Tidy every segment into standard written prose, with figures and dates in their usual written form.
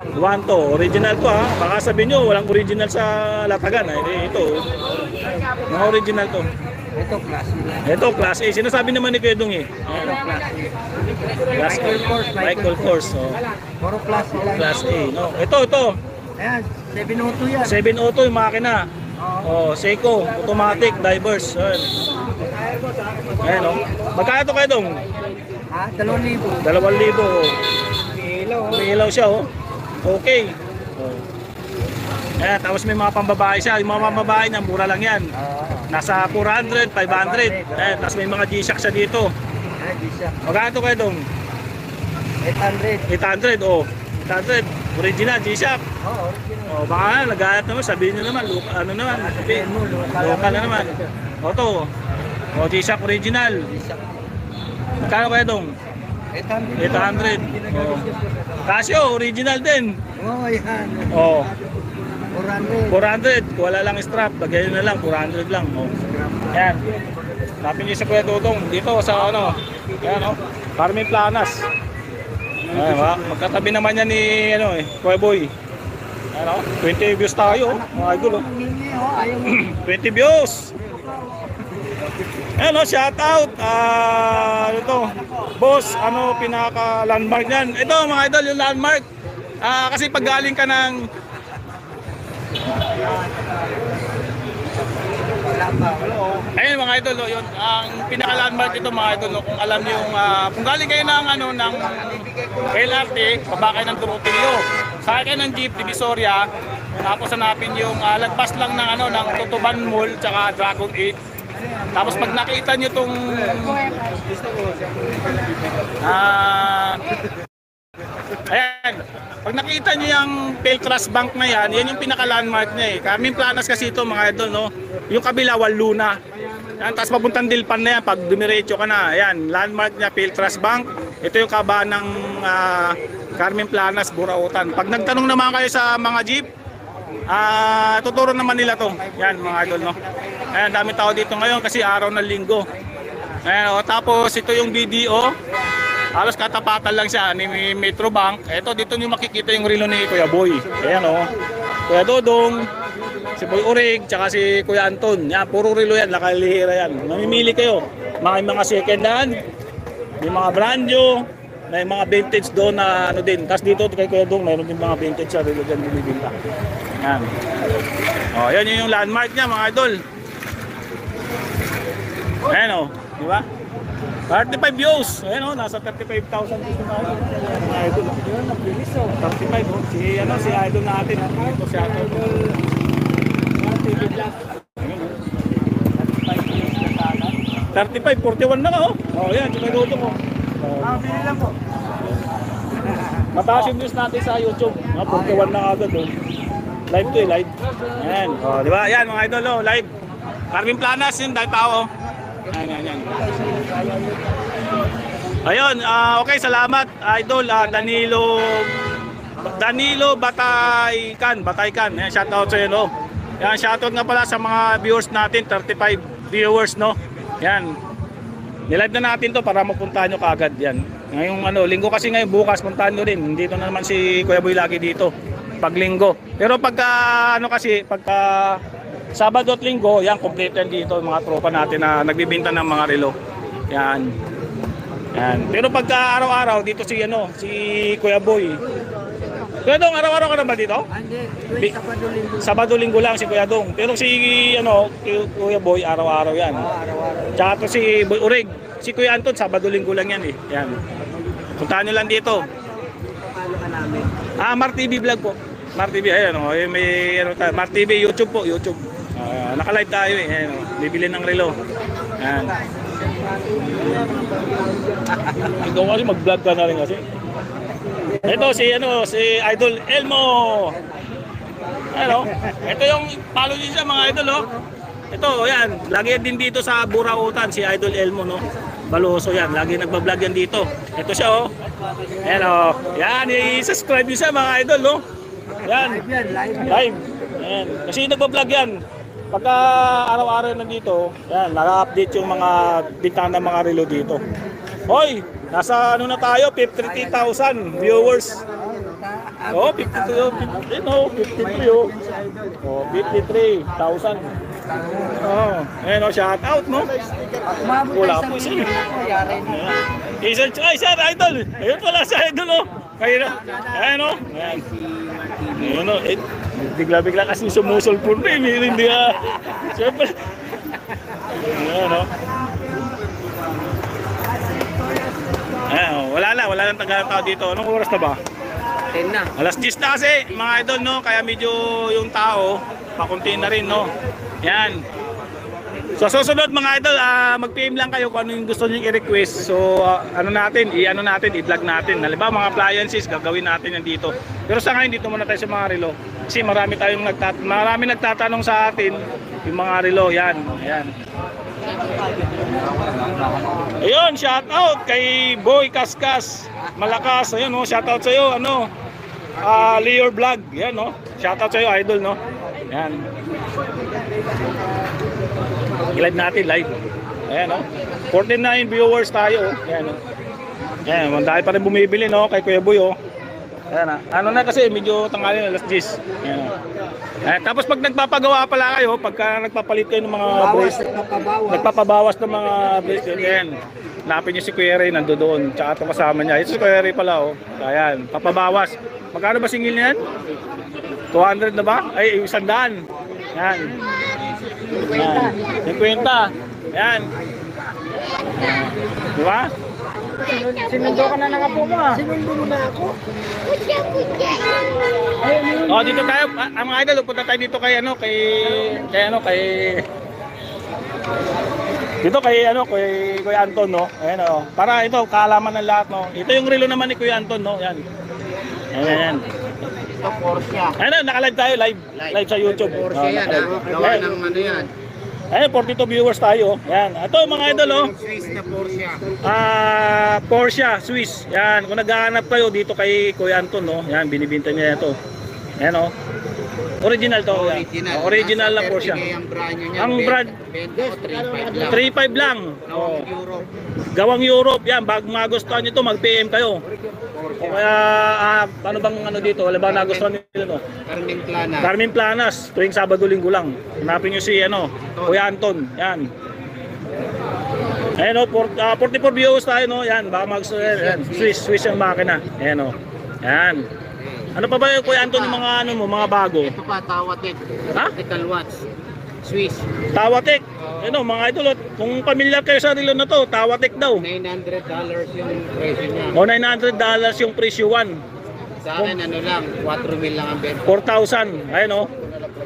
One to, original to ha. Baka sabihin nyo, walang original sa latagan. Ito, mga original to. Ito, class A. Ito, class A. Sinasabi naman ni Kuya Dong eh. Ito, class A. Class A. Michael Kors. Oh. Puro class A lang. Class A. No? Ito. Ayan, 702 yan. 702 yung makina. Oh, Seiko, automatic, divers. Ayan, oh. Magkano ito Kuya Dong? Ha? 2,000. 2,000. Oh. Ilaw. May ilaw siya, oh. Okay. Oh. Ayan, tapos may mga pambabae siya. Yung mga pambabae niya, mura lang yan. Nasa 400, 500. Ayan, tapos may mga G-Shock siya dito. Ay, di siya. Magkano ito Kuya Dong? 800. 800, oh. 800. Original, G-Shock. Oo, original. Oh, baka nagayat naman, sabihin nyo naman, ano naman, local na naman. O to, o G-Shock original. Magkano Kuya Dong? 800. 800. Oh. Casio, original din. Oo, yan. Oh, 400. 400. Wala lang strap, lagyan nyo na lang, 400 lang. Oh. Yan. Tapin nyo sa Kuya Dodong, dito sa ano, yan o, Carmen Planas. Ayan, magkatabi naman yan ni ano, Kuya Boy. Ano, 20 views tayo, mga idol. 20 views. Ano, shout out. Ano to? Boss, ano pinaka landmark niyan? Ito mga idol, yung landmark. Kasi pag galing ka ng ayun mga idol, yun ang pinaka landmark ito mga idol, kung alam niyo yung kung galing kayo ng ano ng LRT, baba kayo ng Durutilio. Sakay kayo ng jeep Divisoria, tapos hanapin yung lagpas lang ng ano ng Tutuban Mall tsaka Dragon 8. Tapos pag nakita niyo tong ayan, pag nakita niyo yung Peltras Bank na yan, yan yung pinaka-landmark niya eh. Carmen Planas kasi ito mga idol, no? Yung kabila, Luna. Yan, tapos papuntang Dilpan na yan, pag dumiretso ka na, ayan, landmark niya, Peltras Bank. Ito yung kaba ng Carmen Planas, Burautan. Pag nagtanong naman kayo sa mga jeep, tuturo naman nila to. Yan mga idol, no? Ayan, dami tao dito ngayon kasi araw ng linggo. Ayan, tapos ito yung BDO. Halos katapatan lang siya ni Metro Bank. Ito, dito nyo makikita yung relo ni Kuya Boy. Ayan o. Kuya Dodong, si Boy Urig, tsaka si Kuya Anton. Yan, puro relo yan, nakalihira yan. Mamimili kayo. Mga second hand, may mga brand new, may mga vintage doon na ano din. Tapos dito kay Kuya Dong, mayroon din mga vintage sa relo dyan binibinta. Yan. O, yan yung landmark niya mga idol. Ayan o, di ba? 35 views. Ayan o, nasa 35,000 dito tayo. Mga idol. 35 o. Si idol natin. Ito si idol. 35, 41 na ka o. O yan, si Kuya Dodong o. Bili lang po. Mataas yung views natin sa YouTube. 41 na agad o. Live to eh, live. Ayan. O, di ba? Ayan mga idol o, live. Carmen Planas yun, dahil tao. Ayan. Ayun, okay, salamat idol Danilo Bataykan. Ayan, shout out sa iyo, no. Yan, shout out nga pala sa mga viewers natin, 35 viewers, no. Yan. Nilive na natin to para mapuntahan nyo kaagad yan. Ngayong ano, linggo kasi ngayon, bukas puntahan nyo rin. Dito na naman si Kuya Boy lagi dito pag linggo. Pero pagka ano kasi, pagka Sabado at Linggo, yan, complete yan dito mga tropa natin na nagbibinta ng mga relo. Yan. Yan. Pero pagka araw-araw dito si Kuya Boy. Kuya Dong, araw-araw ka na ba dito? Hindi, Sabado-Linggo lang si Kuya Dong. Pero si Kuya Boy araw-araw yan. araw-araw. Tsaka to si Boy Urig. Si Kuya Anton Sabado-Linggo lang yan eh. Yan. Puntahan nyo lang dito. Paano ka namin? Mar TV vlog po. Mar TV, ayan o. May Mar TV, YouTube po, YouTube. Naka-live tayo eh. Ayan, bibili ng relo. Ayan. Ikaw kasi mag-vlog ka na rin kasi. Ito si Idol Elmo. Ano? Ito yung follow niyo siya mga idol oh. Ito, yan. Lagi din dito sa Burautan si Idol Elmo, no. Baloso yan. Lagi nagba-vlog yan dito. Ito siya oh. Ayan oh. Yan, i-subscribe niyo siya mga idol, no. Yan. Live. Yan. Kasi nagba-vlog yan. Pagka araw-araw nandito, yan, naka-update yung mga bintana ng mga relo dito. Hoy, nasa ano na tayo, 53,000 viewers. Oh, 53, no, 53 oh. Oh, 53,000. Oh, ayun oh, shout out no. Wala po siya. Isa, ay sir, idol. Ayun pala si idol oh. Kayo na. Ayun oh. Ayan. Ayun oh. Bigla-bigla kasi sumusulpon rin. Hindi siyempre. Ayun oh. Wala lang tagalang tao dito. Anong oras na ba? 10 na. Alas 10 na kasi, mga idol, no? Kaya medyo yung tao, pakunti na rin, no? Yan. So, susunod, mga idol, mag-PM lang kayo kung ano yung gusto nyo i-request. So, ano natin, i-vlog natin. Halimbawa, mga appliances, gagawin natin yan dito. Pero sa ngayon, dito muna tayo sa mga relo. Kasi marami nagtatanong sa atin, yung mga relo, yan. Ayan. Ayun, shout out kay Boy Kaskas Malakas. Ayun, no, shout out sa iyo, ano? Leo Vlog. Yan, no. Shout out sa iyo, idol, no. Yan. I-live natin, live. Ayan, no. 49 viewers tayo, oh. Yan, no. Yan, dahil pa rin bumibili, no, kay Kuya Boy, oh. Ayan, ano na kasi medyo tanghali na, alas 10. Ayan, no. Tapos pag nagpapagawa pala kayo, pagka nagpapalit kayo ng mga bracelet, nagpapabawas ng mga bracelet, yan. Hanapin nyo si Kuya Ray, nando doon. Tsaka ito kasama niya. Ito si Kuya Ray pala, oh. Ayan, papabawas. Magkano ba singil niyan? 200 na ba? Ay, 100. Yan. Yan. 50. Yan. Di ba? Sinundo ka na ng apo mo ah. Sinundo mo na ako. Oh, dito tayo, ang mga idol, punta tayo dito kay Kuya Anton, no. Ayan, oh. Para ito kaalaman ng lahat, no. Ito yung relo naman ni Kuya Anton, no. Yan. Ayan. Ito Porsche. Ayun, naka-live tayo, live sa YouTube. Porsche yan ah. Gawa ng ano yan. Ayun, 42 viewers tayo. Yan. Ito mga idol, oh. Swiss na Porsche. Porsche Swiss. Yan, kung naghahanap kayo dito kay Kuya Anton, no. Yan, binibenta niya ito. Yan, oh. Original to. Original na Porsche. Ang brand 3.5 lang. Oh. Gawang Europe. Yan, bago magustuhan niyo to, mag-PM kayo. O kaya ano bang ano dito? Wala bang nagustuhan niyo no? Carmen Planas. Tuwing Sabado Linggo lang. Hanapin niyo si Kuya Anton. Yan. Ayan, 44 views tayo, no. Yan, baka magustuhan. Yan. Swiss yung makina. Ayan, oh. Yan. Ano pa ba yung Kuya Anton yung mga mga bago? Ito pa, Tawatek. Ha? Vertical watch. Swiss. Tawatek. Ano, mga idol, kung pamilyar kayo sa relo na to, Tawatek daw. $900 yung presyo niya. O $900 yung presyo 1. Sa akin ano lang, 4,000 lang ang benta. 4,000. Ayun, oh.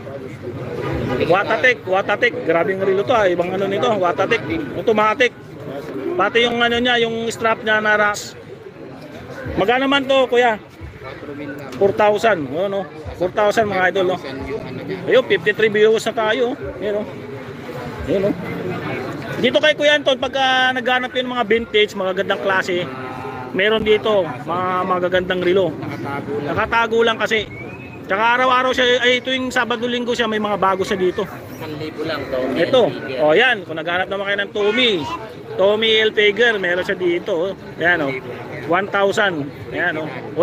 Watatek. Grabing relo to, ibang ano nito, Watatek. Automatic. Pati yung ano niya, yung strap niya na ras. Magkano man to, kuya? 4,000. Ano, 4,000 mga idol, no. Ayun, 53 views na tayo. Ayun, Ayun, dito kay Kuya Anton, pagka naghanap kayo ng mga vintage, mga gandang klase, meron dito mga magagandang relo. Nakatago lang kasi. Tsaka araw-araw siya, ay tuwing Sabado Linggo siya, may mga bago siya dito. 1,000 lang to. Ito, oh yan, kung naghanap naman kayo ng Tommy Hilfiger, meron siya dito. Ayan, 1,000. Ayan,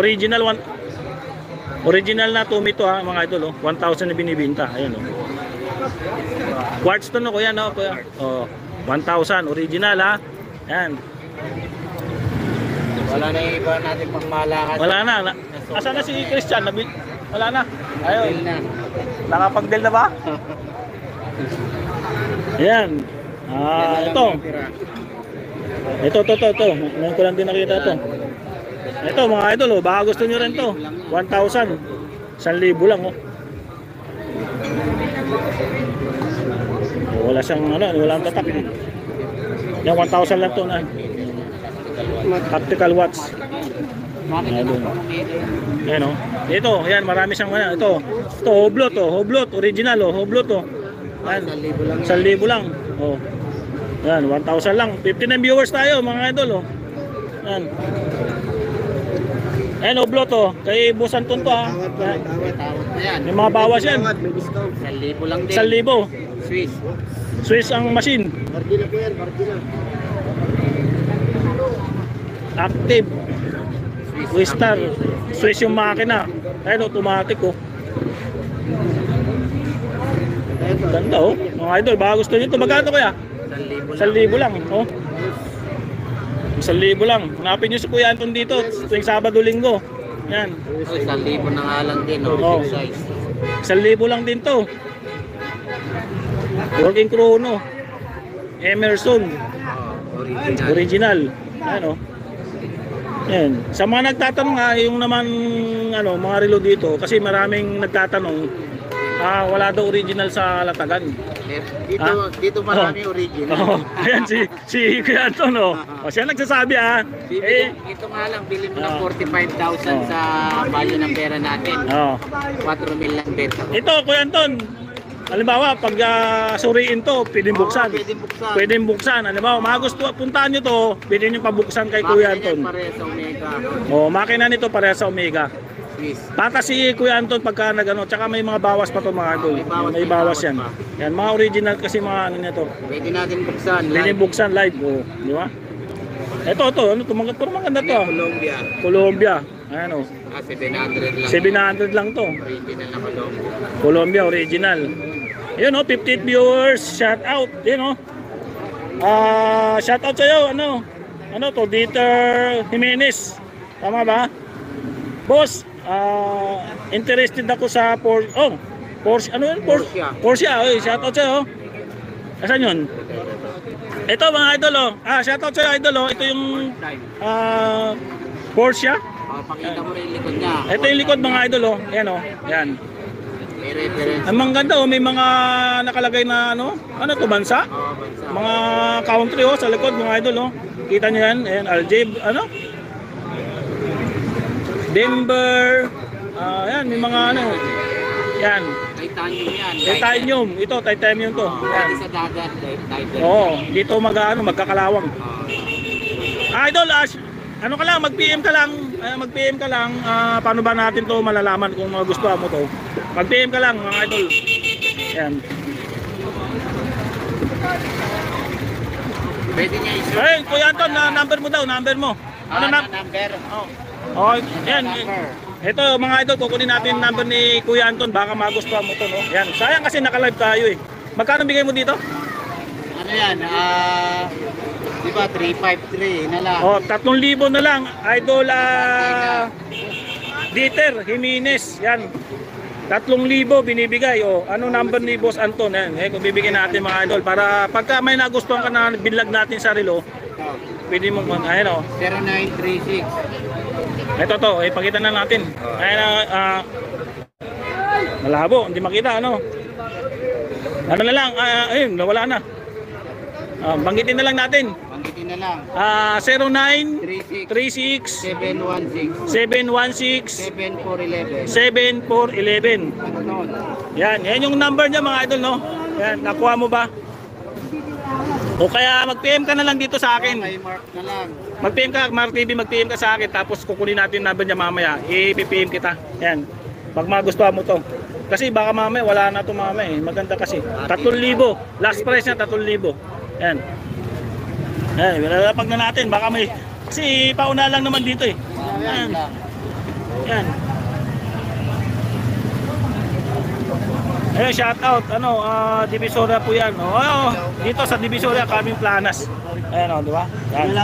original na Tommy to, ha, mga idol, 1,000 na binibenta. Ayan, quartz to, no, kuya, no, kuya. 1,000 original, ha. Ayan. Wala na yung iba natin pangmalakan. Wala na. Asa na si Christian? Wala na. Ayun. Nakapag-deal na ba? Ayan. Ito. Ito. Ngayon ko lang din nakita ito. Ito mga idol, baka gusto nyo rin to. 1,000. 1,000 lang, wala siyang walang tatak. Yan, 1,000 lang to na. Tactical watch. Ayan, ito, yan, marami siyang ito Hublot, original, Hublot, yan, 1,000 lang, yan, 1,000 lang. 59 viewers tayo mga idol, yan. Ayan, Hublot, kay Boss Anton to, ha. May mga bawas yan. 1,000 lang din. 1,000. Swiss ang machine. Active. Star. Swiss yung makina. Ayun, automatic oh. Ganda oh. Mga idol, baka gusto nyo ito. Magkano kaya? 1,000 lang. Oh. 1,000 lang. Hanapin nyo si Kuya Anton dito tuwing Sabado Linggo. Yan. 1,000 na nga lang din, oh. Oh. Size. 1,000 lang din to. Working Chrono. Emerson. Original. Original. Ano? Yan. Sa mga nagtatanong nga, yung naman ano, mga relo dito kasi maraming nagtatanong, wala daw original sa latagan. Dito marami original. Oh, ayan si Kuya Anton oh. O siya nagsasabi Ito nga lang, bilhin mo ng 45,000 sa value ng pera natin. 4 mil lang benta. Ito Kuya Anton. Halimbawa, pag suriin to, pwedeng buksan. Pwedeng buksan. Pwedeng buksan. Halimbawa, magusto, puntahan nyo to, pwede nyo pabuksan kay Kuya Anton. Pareha sa Omega. Oh, makina nito pareha sa Omega. Swiss. Pata si Kuya Anton pagka nagano, tsaka may mga bawas pa to mga idol. May bawas yan. pa. Yan, mga original kasi mga ano nito. Pwede natin buksan. Pwede buksan live, oh, di ba? Ito, ano, pero maganda to. Colombia. Colombia. Ayan oh. 700 lang. 700 lang to. Original na Colombia. Colombia original. Yun oh, 58 viewers, shout out. Yun oh. Shout out sa'yo, ano to, Dieter Jimenez. Tama ba? Boss, interested ako sa Porsche, ano yun? Porsche, shout out sa'yo. Asan yun? Ito mga idol oh. Shout out sa'yo idol oh. Ito yung Porsche. Pakita mo rin yung likod niya. Ito yung likod mga idol oh. Yan oh. Yan. May reference. Ang mga ganda oh, may mga nakalagay na ano to, bansa? Bansa. Mga country oh sa likod mga idol oh. Kita niyo yan, ayan, Aljib, ano? Denver. Yan, may mga ano. Yan. Titanium yan. Titanium, ito titanium to. Yan. Pwede sa dagat. Titanium. Oo, dito magkakalawang. Idol, ano ka lang, mag-PM ka lang. Mag-PM ka lang. Paano ba natin to malalaman kung magustuhan mo to? Mag-PM ka lang mga idol. Yan. Pwede niya i-search. Ay, Kuya Anton, number mo daw, number mo. Ano number? Oh, yan. Ito mga idol, kukunin natin number ni Kuya Anton, baka magustuhan mo to, no? Yan. Sayang kasi naka-live tayo eh. Magkano bigay mo dito? Ano yan? Diba 353 na lang. Oh, 3,000 na lang. Idol Dieter Jimenez. Yan. 3,000 binibigay. Oh, ano number ni Boss Anton? Yan. Kung bibigyan natin mga idol para pagka may nagustuhan ka na binlag natin sa relo, pwede mo ayun oh. 0936. Ito to, ipakita na natin. Ayun malabo, hindi makita ano. Ano na lang, ayun, nawala na. Banggitin na lang natin. Banggitin na lang. 0936 716 716 7411. 7411. Ano nun? Yan yung number niya mga idol, no? Yan, nakuha mo ba? O kaya mag-PM ka na lang dito sa akin. May mark na lang. Mag-PM ka, Mark TV, mag-PM ka sa akin tapos kukunin natin number niya mamaya. I-PM kita. Yan. Pag magustuhan mo to. Kasi baka mamaya wala na to mamaya eh. Maganda kasi. 3,000. Last price niya 3,000. Yan. Yan, pag na natin baka may kasi pauna lang naman dito eh. Yan. Yan. Ayun, shout out, Divisoria po yan. Dito sa Divisoria, Kaming Planas. Ayan di ba? Yan.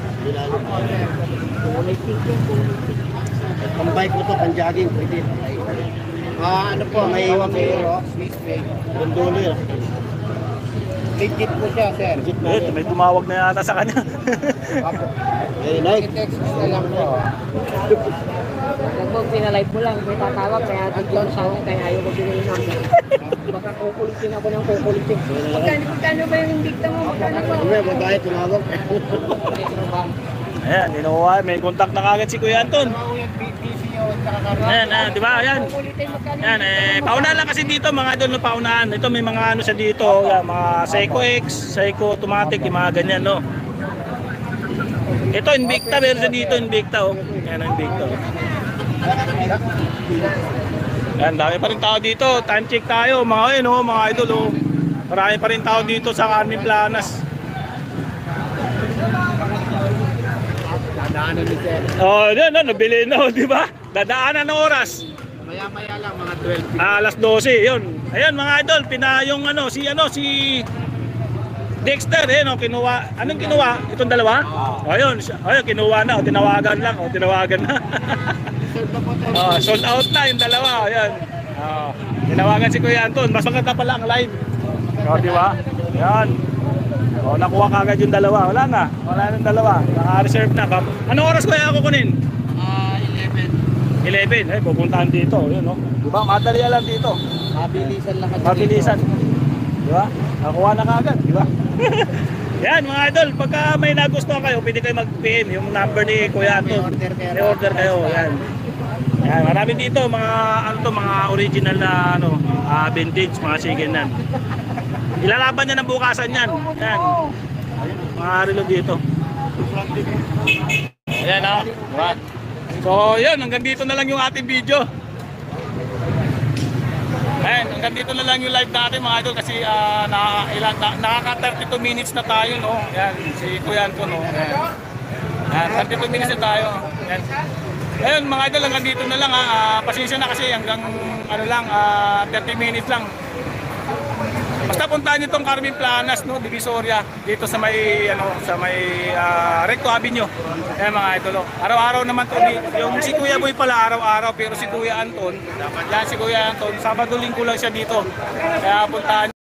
Ang bike mo to, pang jogging, pwede. Ano po, may Swiss bike. $1. Legit po siya, sir. May tumawag na yata sa kanya. Text na lang po. Kung pinalive mo lang, may tatawag, kaya bigyan sa akin, kaya ayaw ko bigay ng number. Baka kukulitin ako ng kukulitin. Magkano ba yung indikta mo? Magkano ba? May babae tumawag. Ayan, dinuha. May contact na kagad si Kuya Anton. Ayan, di ba? Ayan. Ayan, pauna lang kasi dito mga idol no, paunahan. Ito may mga ano sa dito, yan, mga Seiko X, Seiko Automatic, yung mga ganyan, no. Ito Invicta, meron sa dito Invicta, oh. Ayan, Invicta. Oh. Ayan, dami pa rin tao dito. Time check tayo, mga ayun, oh, mga idol, oh. Marami pa rin tao dito sa Kaming Planas. Naano ni Sir. Oh, no, nabili na, di ba? Dadaanan ng oras. Maya-maya lang, mga 12. Alas 12, yun. Ayun mga idol, yung si Dexter, kinuha. Anong kinuha? Itong dalawa? Ayun, kinuha na, tinawagan lang, tinawagan na. Sold out na yung dalawa, ayan. Tinawagan si Kuya Anton, mas maganda pala ang live. Di ba? Ayan. Nakuha kagad yung dalawa, wala na yung dalawa, naka-reserve na. Anong oras Kuya ako kunin? 11. Ay, pupuntahan dito, yun, no? Di ba? Madali lang dito. Mabilisan lang kasi. Mabilisan. Di ba? Nakuha na kagad, di ba? Yan mga idol, pagka may nagustuhan kayo, pwede kayo mag-PM yung number ni Kuya Anton. May order kayo, yan. Yan, marami dito mga mga original na vintage, mga sigenan. Ilalaban niya ng bukasan yan. Yan. Mga relo dito. Ayan o. Diba? So yun, hanggang dito na lang yung ating video. Ayan, hanggang dito na lang yung live natin mga idol kasi nakaka 32 minutes na tayo, no? Ayan, si Kuya Anton, no? Ayan, 32 minutes na tayo. Ayan. Ayun mga idol, hanggang dito na lang ha. Pasensya na kasi hanggang 30 minutes lang. Basta puntahan niyo tong Carmen Planas, no, Divisoria, dito sa may Recto Avenue. Ayan mga idol. Araw-araw naman to yung si Kuya Boy pala araw-araw, pero si Kuya Anton, yan si Kuya Anton, Sabado Linggo lang siya dito. Kaya puntahan